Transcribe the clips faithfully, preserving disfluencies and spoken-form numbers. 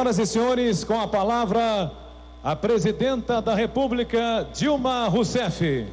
Senhoras e senhores, com a palavra, a Presidenta da República, Dilma Rousseff.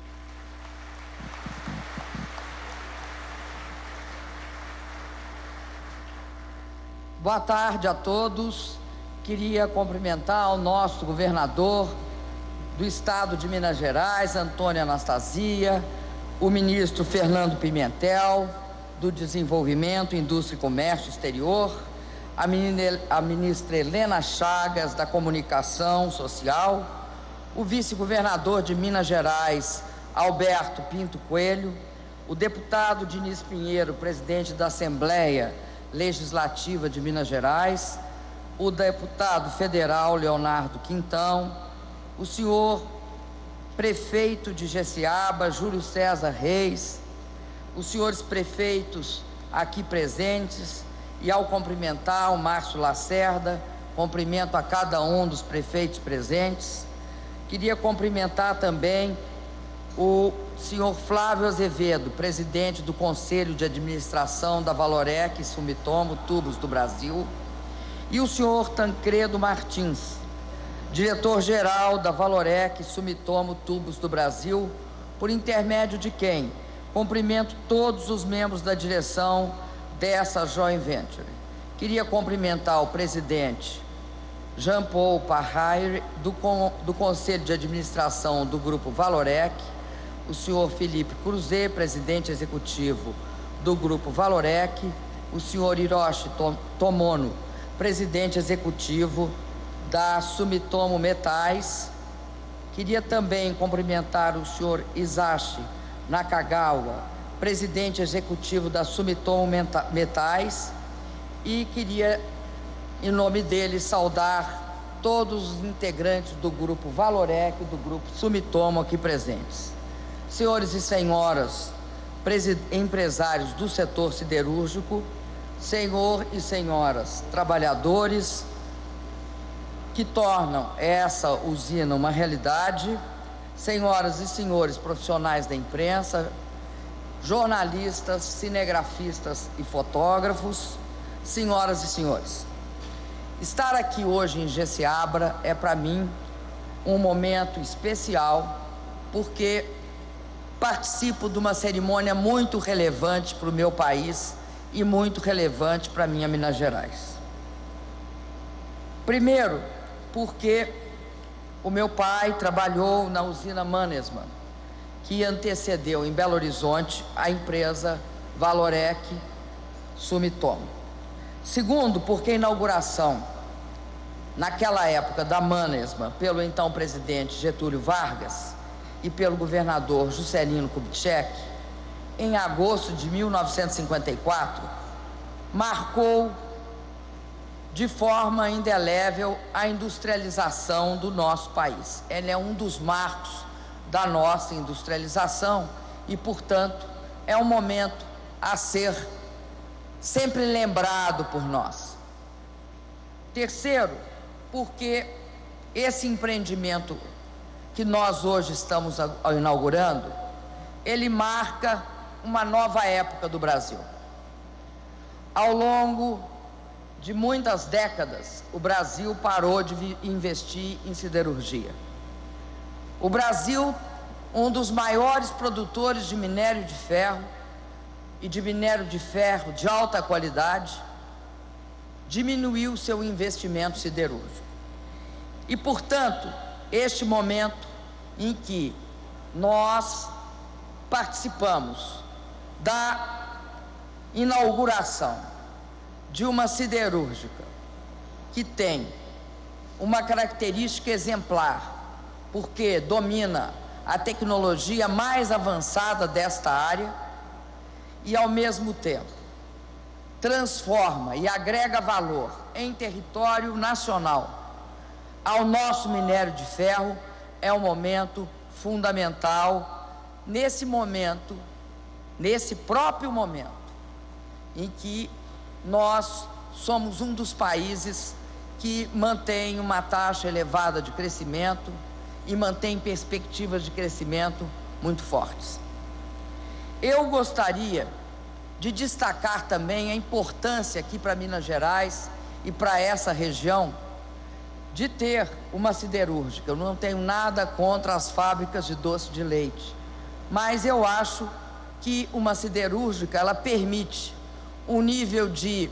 Boa tarde a todos. Queria cumprimentar o nosso governador do estado de Minas Gerais, Antônio Anastasia, o ministro Fernando Pimentel, do Desenvolvimento, Indústria e Comércio Exterior, a ministra, a ministra Helena Chagas, da Comunicação Social, o vice-governador de Minas Gerais, Alberto Pinto Coelho, o deputado Diniz Pinheiro, presidente da Assembleia Legislativa de Minas Gerais, o deputado federal Leonardo Quintão, o senhor prefeito de Jeceaba, Júlio César Reis, os senhores prefeitos aqui presentes, e ao cumprimentar o Márcio Lacerda, cumprimento a cada um dos prefeitos presentes. Queria cumprimentar também o senhor Flávio Azevedo, presidente do Conselho de Administração da Valorec Sumitomo Tubos do Brasil, e o senhor Tancredo Martins, diretor-geral da Valorec Sumitomo Tubos do Brasil, por intermédio de quem cumprimento todos os membros da direção dessa joint venture. Queria cumprimentar o presidente Jean Paul Parraire, do, do Conselho de Administração do Grupo Valorec, o senhor Felipe Cruzet, presidente executivo do Grupo Valorec, o senhor Hiroshi Tomono, presidente executivo da Sumitomo Metais. Queria também cumprimentar o senhor Isashi Nakagawa, presidente executivo da Sumitomo Metais, e queria, em nome dele, saudar todos os integrantes do Grupo Valorec e do Grupo Sumitomo aqui presentes. Senhores e senhoras, empresários do setor siderúrgico, senhor e senhoras trabalhadores que tornam essa usina uma realidade, senhoras e senhores profissionais da imprensa, jornalistas, cinegrafistas e fotógrafos, senhoras e senhores. Estar aqui hoje em Jeceaba é para mim um momento especial, porque participo de uma cerimônia muito relevante para o meu país e muito relevante para a minha Minas Gerais. Primeiro, porque o meu pai trabalhou na usina Mannesmann, que antecedeu em Belo Horizonte a empresa Valorec Sumitomo. Segundo, porque a inauguração, naquela época, da Mannesmann, pelo então presidente Getúlio Vargas e pelo governador Juscelino Kubitschek, em agosto de mil novecentos e cinquenta e quatro, marcou de forma indelével a industrialização do nosso país. Ele é um dos marcos da nossa industrialização e, portanto, é um momento a ser sempre lembrado por nós. Terceiro, porque esse empreendimento que nós hoje estamos inaugurando, ele marca uma nova época do Brasil. Ao longo de muitas décadas, o Brasil parou de investir em siderurgia. O Brasil, um dos maiores produtores de minério de ferro e de minério de ferro de alta qualidade, diminuiu seu investimento siderúrgico. E, portanto, este momento em que nós participamos da inauguração de uma siderúrgica que tem uma característica exemplar, porque domina a tecnologia mais avançada desta área e, ao mesmo tempo, transforma e agrega valor em território nacional ao nosso minério de ferro, é um momento fundamental, nesse momento, nesse próprio momento, em que nós somos um dos países que mantém uma taxa elevada de crescimento e mantém perspectivas de crescimento muito fortes. Eu gostaria de destacar também a importância aqui para Minas Gerais e para essa região de ter uma siderúrgica. Eu não tenho nada contra as fábricas de doce de leite, mas eu acho que uma siderúrgica, ela permite um nível de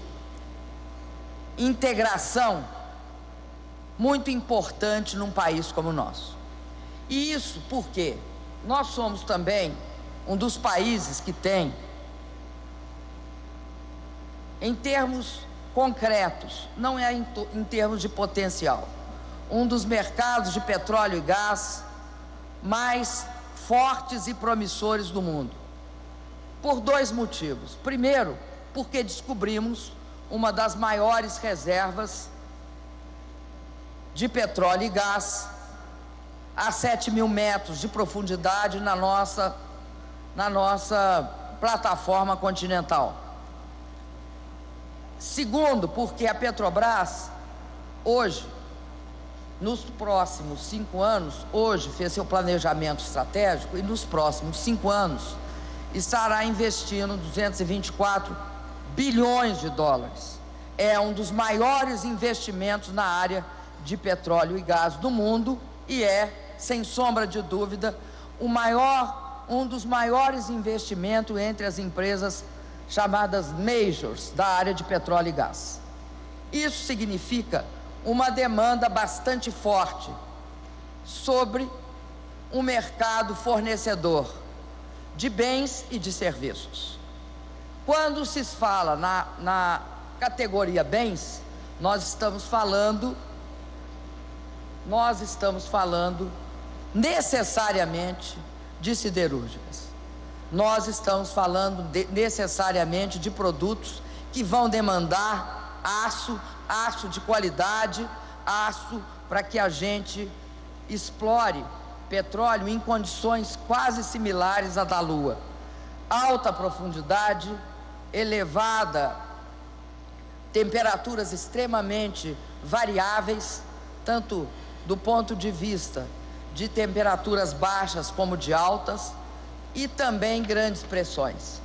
integração muito importante num país como o nosso. E isso porque nós somos também um dos países que tem, em termos concretos, não é em, em termos de potencial, um dos mercados de petróleo e gás mais fortes e promissores do mundo, por dois motivos. Primeiro, porque descobrimos uma das maiores reservas de petróleo e gás a sete mil metros de profundidade na nossa, na nossa plataforma continental. Segundo, porque a Petrobras, hoje, nos próximos cinco anos, hoje fez seu planejamento estratégico e nos próximos cinco anos estará investindo duzentos e vinte e quatro bilhões de dólares. É um dos maiores investimentos na área de petróleo e gás do mundo e é, sem sombra de dúvida, o maior, um dos maiores investimentos entre as empresas chamadas majors da área de petróleo e gás. Isso significa uma demanda bastante forte sobre um mercado fornecedor de bens e de serviços. Quando se fala na, na categoria bens, nós estamos falando, nós estamos falando necessariamente de siderúrgicas. Nós estamos falando de, necessariamente de produtos que vão demandar aço, aço de qualidade, aço para que a gente explore petróleo em condições quase similares à da Lua. Alta profundidade, elevada, temperaturas extremamente variáveis, tanto do ponto de vista de temperaturas baixas como de altas, e também grandes pressões.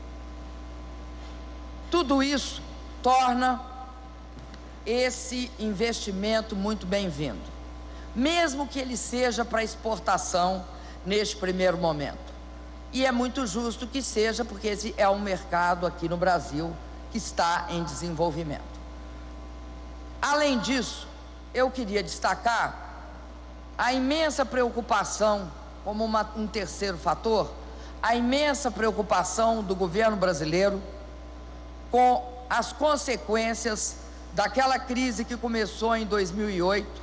Tudo isso torna esse investimento muito bem-vindo, mesmo que ele seja para exportação neste primeiro momento. E é muito justo que seja, porque esse é um mercado aqui no Brasil que está em desenvolvimento. Além disso, eu queria destacar a imensa preocupação, como uma, um terceiro fator, a imensa preocupação do governo brasileiro com as consequências daquela crise que começou em dois mil e oito,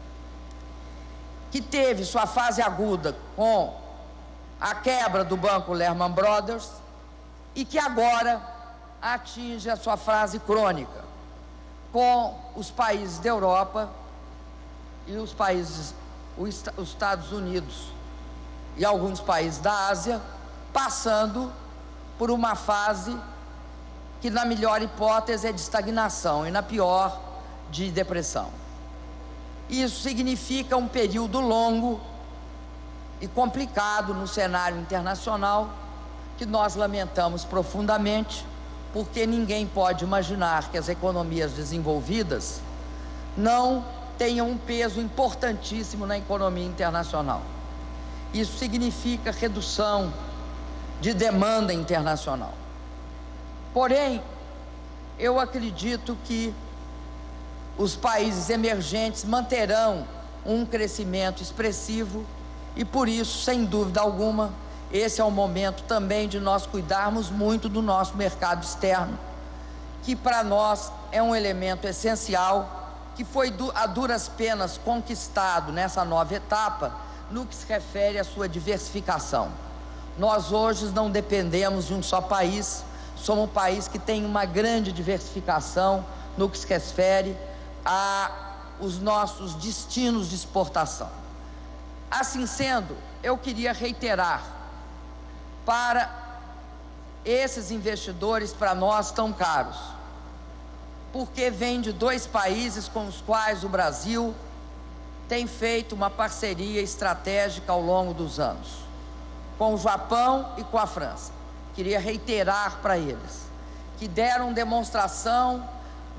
que teve sua fase aguda com a quebra do banco Lehman Brothers e que agora atinge a sua fase crônica com os países da Europa e os países, os Estados Unidos e alguns países da Ásia, passando por uma fase que, na melhor hipótese, é de estagnação e, na pior, de depressão. Isso significa um período longo e complicado no cenário internacional, que nós lamentamos profundamente, porque ninguém pode imaginar que as economias desenvolvidas não tenham um peso importantíssimo na economia internacional. Isso significa redução de demanda internacional. Porém, eu acredito que os países emergentes manterão um crescimento expressivo e, por isso, sem dúvida alguma, esse é o momento também de nós cuidarmos muito do nosso mercado externo, que para nós é um elemento essencial, que foi a duras penas conquistado nessa nova etapa, no que se refere à sua diversificação. Nós hoje não dependemos de um só país, somos um país que tem uma grande diversificação no que se refere aos nossos destinos de exportação. Assim sendo, eu queria reiterar para esses investidores, para nós tão caros, porque vem de dois países com os quais o Brasil tem feito uma parceria estratégica ao longo dos anos, com o Japão e com a França. Queria reiterar para eles que deram demonstração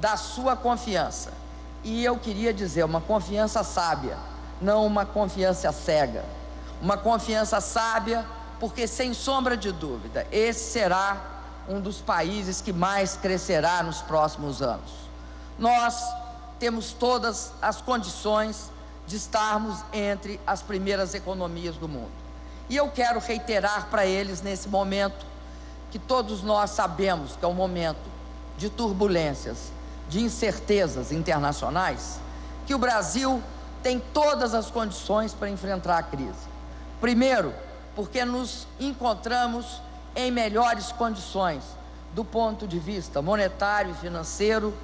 da sua confiança. E eu queria dizer, uma confiança sábia, não uma confiança cega. Uma confiança sábia, porque, sem sombra de dúvida, esse será um dos países que mais crescerá nos próximos anos. Nós temos todas as condições de estarmos entre as primeiras economias do mundo. E eu quero reiterar para eles, nesse momento, que todos nós sabemos que é um momento de turbulências, de incertezas internacionais, que o Brasil tem todas as condições para enfrentar a crise. Primeiro, porque nos encontramos em melhores condições do ponto de vista monetário e financeiro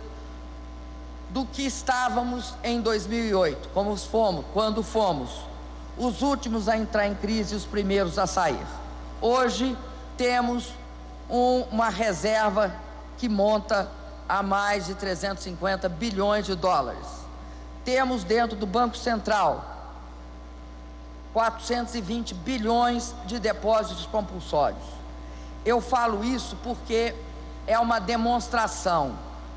do que estávamos em dois mil e oito, como fomos, quando fomos os últimos a entrar em crise e os primeiros a sair. Hoje temos um, uma reserva que monta a mais de trezentos e cinquenta bilhões de dólares. Temos dentro do Banco Central quatrocentos e vinte bilhões de depósitos compulsórios. Eu falo isso porque é uma demonstração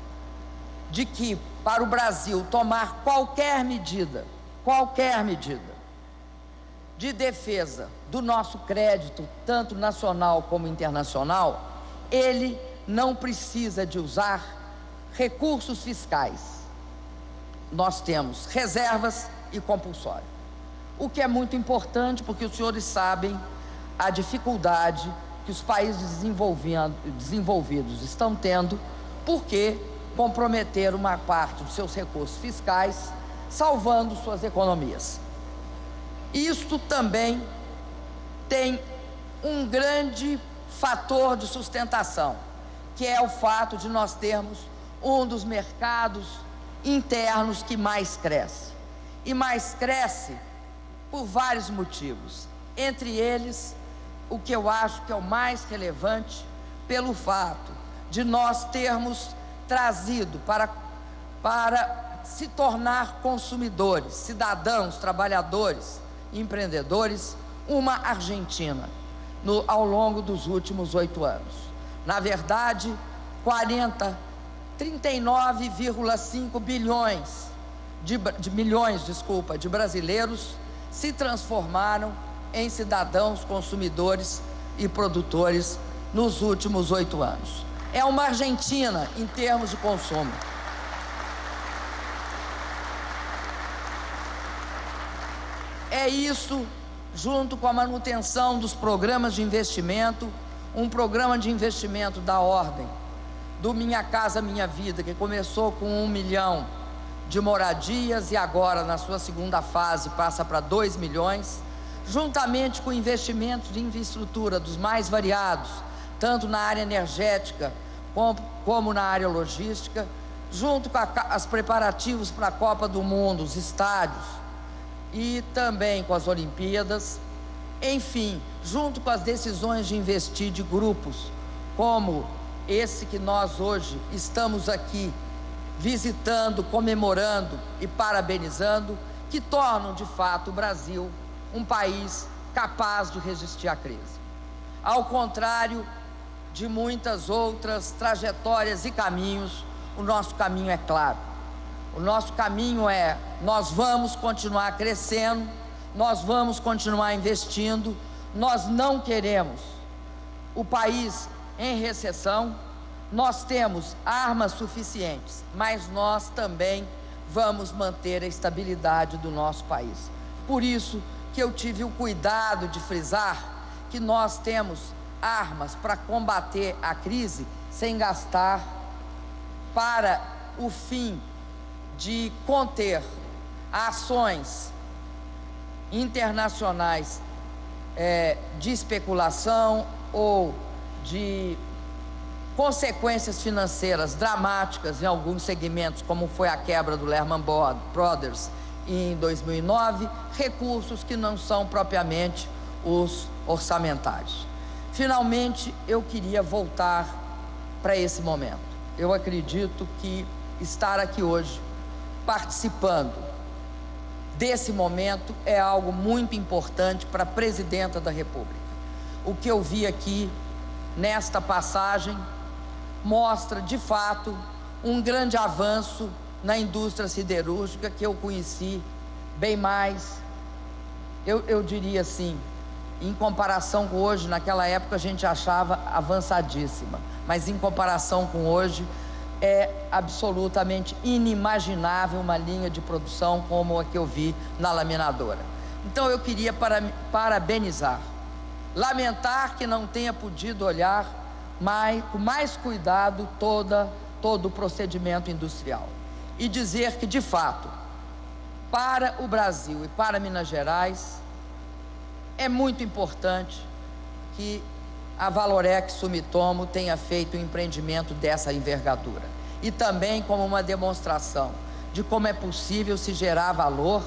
de que, para o Brasil tomar qualquer medida, qualquer medida de defesa do nosso crédito, tanto nacional como internacional, ele não precisa de usar recursos fiscais. Nós temos reservas e compulsório, o que é muito importante, porque os senhores sabem a dificuldade que os países desenvolvidos estão tendo, porque comprometeram uma parte dos seus recursos fiscais, salvando suas economias. Isto também tem um grande fator de sustentação, que é o fato de nós termos um dos mercados internos que mais cresce. E mais cresce por vários motivos, entre eles, o que eu acho que é o mais relevante, pelo fato de nós termos trazido para, para se tornar consumidores, cidadãos, trabalhadores, empreendedores, uma Argentina, no, ao longo dos últimos oito anos. Na verdade, quarenta, trinta e nove vírgula cinco bilhões de, de milhões, desculpa, de brasileiros se transformaram em cidadãos consumidores e produtores nos últimos oito anos. É uma Argentina em termos de consumo. É isso, junto com a manutenção dos programas de investimento, um programa de investimento da ordem do Minha Casa Minha Vida, que começou com um milhão de moradias e agora, na sua segunda fase, passa para dois milhões, juntamente com investimentos de infraestrutura dos mais variados, tanto na área energética como, como na área logística, junto com a, os preparativos para a Copa do Mundo, os estádios e também com as Olimpíadas, enfim, junto com as decisões de investir de grupos como esse que nós hoje estamos aqui visitando, comemorando e parabenizando, que tornam de fato o Brasil um país capaz de resistir à crise. Ao contrário de muitas outras trajetórias e caminhos, o nosso caminho é claro. O nosso caminho é: nós vamos continuar crescendo, nós vamos continuar investindo, nós não queremos o país em recessão, nós temos armas suficientes, mas nós também vamos manter a estabilidade do nosso país. Por isso que eu tive o cuidado de frisar que nós temos armas para combater a crise sem gastar para o fim de conter ações internacionais é, de especulação ou de consequências financeiras dramáticas em alguns segmentos, como foi a quebra do Lehman Brothers em dois mil e nove, recursos que não são propriamente os orçamentários. Finalmente, eu queria voltar para esse momento. Eu acredito que estar aqui hoje, participando desse momento, é algo muito importante para a Presidenta da República. O que eu vi aqui nesta passagem mostra, de fato, um grande avanço na indústria siderúrgica que eu conheci bem mais, eu, eu diria assim, em comparação com hoje, naquela época a gente achava avançadíssima, mas em comparação com hoje, é absolutamente inimaginável uma linha de produção como a que eu vi na laminadora. Então eu queria para, parabenizar, lamentar que não tenha podido olhar mais, com mais cuidado toda, todo o procedimento industrial e dizer que, de fato, para o Brasil e para Minas Gerais, é muito importante que a Vallourec Sumitomo tenha feito um empreendimento dessa envergadura. E também como uma demonstração de como é possível se gerar valor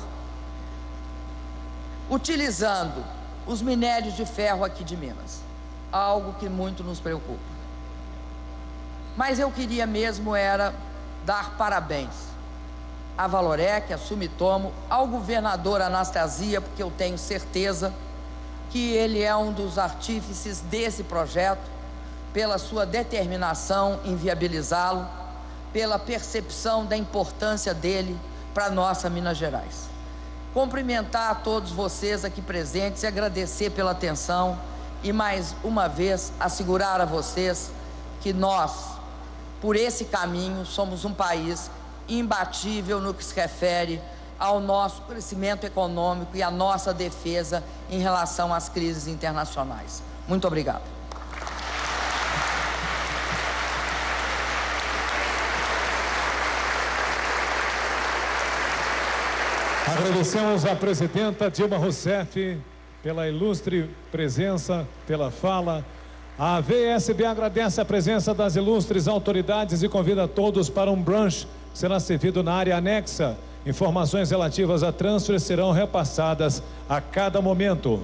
utilizando os minérios de ferro aqui de Minas. Algo que muito nos preocupa. Mas eu queria mesmo era dar parabéns à Vallourec, à Sumitomo, ao governador Anastasia, porque eu tenho certeza que ele é um dos artífices desse projeto, pela sua determinação em viabilizá-lo, pela percepção da importância dele para a nossa Minas Gerais. Cumprimentar a todos vocês aqui presentes e agradecer pela atenção e, mais uma vez, assegurar a vocês que nós, por esse caminho, somos um país imbatível no que se refere ao nosso crescimento econômico e à nossa defesa em relação às crises internacionais. Muito obrigado. Agradecemos à presidenta Dilma Rousseff pela ilustre presença, pela fala. A V S B agradece a presença das ilustres autoridades e convida todos para um brunch que será servido na área anexa. Informações relativas a transfer serão repassadas a cada momento.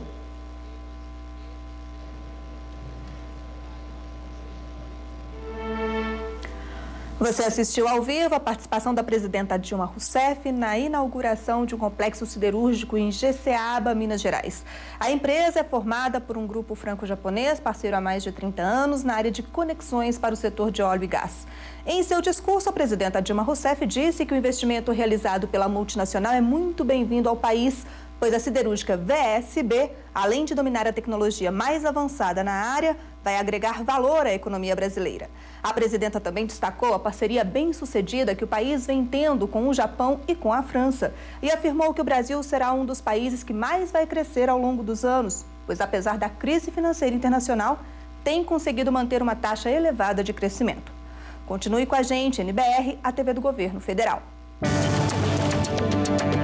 Você assistiu ao vivo a participação da presidenta Dilma Rousseff na inauguração de um complexo siderúrgico em Jeceaba, Minas Gerais. A empresa é formada por um grupo franco-japonês, parceiro há mais de trinta anos, na área de conexões para o setor de óleo e gás. Em seu discurso, a presidenta Dilma Rousseff disse que o investimento realizado pela multinacional é muito bem-vindo ao país, pois a siderúrgica V S B, além de dominar a tecnologia mais avançada na área, vai agregar valor à economia brasileira. A presidenta também destacou a parceria bem-sucedida que o país vem tendo com o Japão e com a França e afirmou que o Brasil será um dos países que mais vai crescer ao longo dos anos, pois apesar da crise financeira internacional, tem conseguido manter uma taxa elevada de crescimento. Continue com a gente, N B R, a T V do Governo Federal.